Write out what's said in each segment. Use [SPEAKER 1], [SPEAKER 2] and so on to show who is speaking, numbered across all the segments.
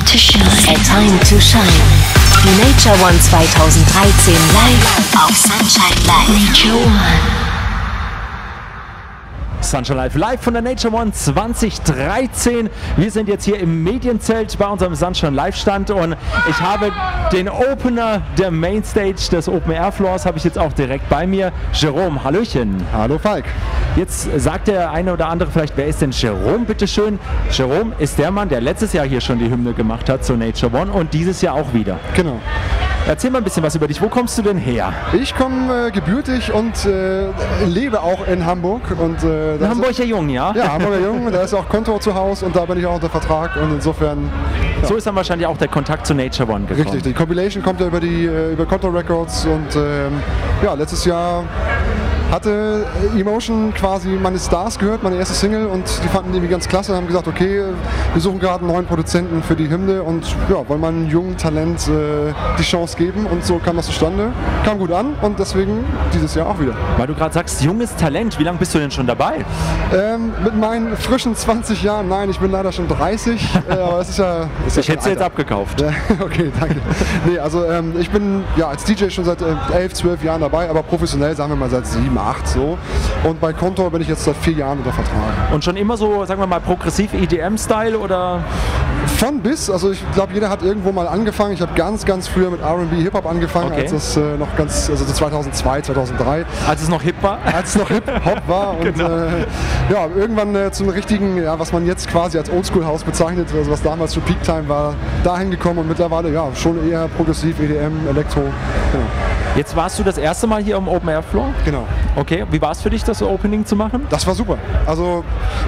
[SPEAKER 1] to shine. A time to shine. Die Nature One 2013 live auf Sunshine Live. Nature One.
[SPEAKER 2] Sunshine Live von der Nature One 2013. Wir sind jetzt hier im Medienzelt bei unserem Sunshine Live Stand und ich habe den Opener der Mainstage des Open Air Floors habe ich jetzt auch direkt bei mir. Jerome, hallöchen.
[SPEAKER 3] Hallo Falk.
[SPEAKER 2] Jetzt sagt der eine oder andere vielleicht, wer ist denn Jerome, bitteschön? Jerome ist der Mann, der letztes Jahr hier schon die Hymne gemacht hat zur Nature One und dieses Jahr auch wieder.
[SPEAKER 3] Genau.
[SPEAKER 2] Erzähl mal ein bisschen was über dich. Wo kommst du denn her?
[SPEAKER 3] Ich komme gebürtig und lebe auch in Hamburg. Und,
[SPEAKER 2] Hamburger Jung, ja?
[SPEAKER 3] Ja, Hamburger Jung. Da ist auch Kontor zu Hause und da bin ich auch unter Vertrag. Und insofern... Ja.
[SPEAKER 2] So ist dann wahrscheinlich auch der Kontakt zu Nature One gekommen.
[SPEAKER 3] Richtig, die Compilation kommt ja über Kontor Records und ja, letztes Jahr hatte Emotion quasi meine Stars gehört, meine erste Single, und die fanden die irgendwie ganz klasse, haben gesagt, okay, wir suchen gerade einen neuen Produzenten für die Hymne und ja, wollen mal einem jungen Talent die Chance geben, und so kam das zustande. Kam gut an und deswegen dieses Jahr auch wieder.
[SPEAKER 2] Weil du gerade sagst, junges Talent, wie lange bist du denn schon dabei?
[SPEAKER 3] Mit meinen frischen 20 Jahren, nein, ich bin leider schon 30, aber das ist ja...
[SPEAKER 2] Ich hätte sie jetzt abgekauft.
[SPEAKER 3] Ja, okay, danke. Nee, also ich bin ja als DJ schon seit 11, 12 Jahren dabei, aber professionell sagen wir mal seit 7, 8 so. Und bei Kontor bin ich jetzt seit 4 Jahren unter Vertrag.
[SPEAKER 2] Und schon immer so, sagen wir mal, progressiv EDM-Style oder?
[SPEAKER 3] Von bis, also ich glaube, jeder hat irgendwo mal angefangen. Ich habe ganz früher mit R&B, Hip-Hop angefangen,
[SPEAKER 2] okay.
[SPEAKER 3] Als es noch ganz, also so 2002, 2003.
[SPEAKER 2] Als es noch hip war?
[SPEAKER 3] Als es noch Hip-Hop war und
[SPEAKER 2] genau.
[SPEAKER 3] Ja, irgendwann zum richtigen, ja, was man jetzt quasi als Oldschool-House bezeichnet, also was damals schon Peak-Time war, dahin gekommen und mittlerweile ja schon eher progressiv, EDM, Elektro. Genau.
[SPEAKER 2] Jetzt warst du das erste Mal hier am Open Air Floor?
[SPEAKER 3] Genau.
[SPEAKER 2] Okay, wie war es für dich, das Opening zu machen?
[SPEAKER 3] Das war super. Also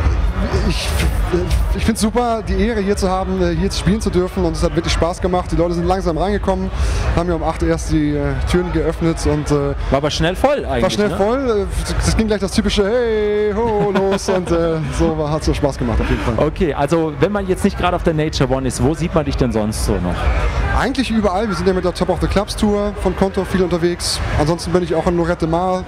[SPEAKER 3] ich finde es super, die Ehre hier zu haben, hier spielen zu dürfen, und es hat wirklich Spaß gemacht. Die Leute sind langsam reingekommen, haben ja um 8 Uhr erst die Türen geöffnet und
[SPEAKER 2] war aber schnell voll eigentlich.
[SPEAKER 3] War schnell voll. Das ging gleich das typische Hey, ho, los und so hat es Spaß gemacht auf jeden Fall.
[SPEAKER 2] Okay, also wenn man jetzt nicht gerade auf der Nature One ist, wo sieht man dich denn sonst so noch?
[SPEAKER 3] Eigentlich überall. Wir sind ja mit der Top of the Clubs Tour von Kontor viel unterwegs. Ansonsten bin ich auch in Lorette Mar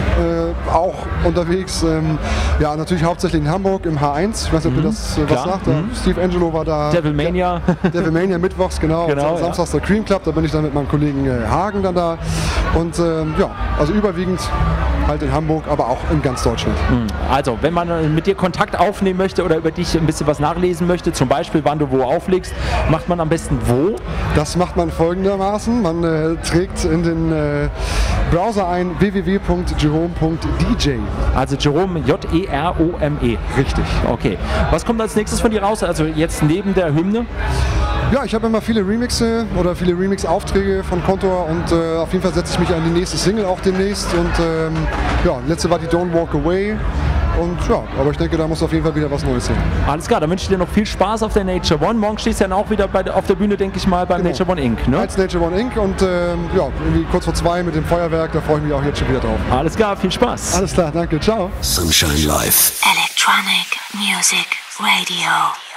[SPEAKER 3] auch unterwegs. Ja, natürlich hauptsächlich in Hamburg im H1. Ich weiß nicht, ob ihr das was sagt. Steve Angelo war da.
[SPEAKER 2] Devilmania.
[SPEAKER 3] Devilmania mittwochs, genau. Samstags der Cream Club. Da bin ich dann mit meinem Kollegen Hagen dann da. Und ja, also überwiegend halt in Hamburg, aber auch in ganz Deutschland.
[SPEAKER 2] Also, wenn man mit dir Kontakt aufnehmen möchte oder über dich ein bisschen was nachlesen möchte, zum Beispiel wann du wo auflegst, macht man am besten wo?
[SPEAKER 3] Das macht man folgendermaßen. Man trägt in den Browser ein www.jerome.dj.
[SPEAKER 2] Also Jerome, J-E-R-O-M-E.
[SPEAKER 3] Richtig.
[SPEAKER 2] Okay. Was kommt als nächstes von dir raus? Also jetzt neben der Hymne?
[SPEAKER 3] Ja, ich habe immer viele Remixe oder viele Remix-Aufträge von Kontor, und auf jeden Fall setze ich mich an die nächste Single auch demnächst, und ja, letzte war die Don't Walk Away. Und ja, aber ich denke, da muss auf jeden Fall wieder was Neues hin.
[SPEAKER 2] Alles klar, dann wünsche ich dir noch viel Spaß auf der Nature One. Morgen stehst du dann auch wieder auf der Bühne, denke ich mal, beim Nature One Inc. Ne?
[SPEAKER 3] Als Nature One Inc. Und ja, irgendwie kurz vor 2 mit dem Feuerwerk, da freue ich mich auch jetzt schon wieder drauf.
[SPEAKER 2] Alles klar, viel Spaß.
[SPEAKER 3] Alles klar, danke, ciao.
[SPEAKER 4] Sunshine Live.
[SPEAKER 1] Electronic Music Radio.